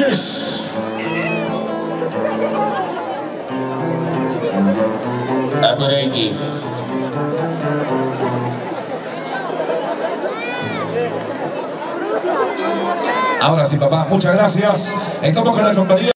Reyes. Aborigis. Ahora sí, papá, muchas gracias. Estamos con la compañía.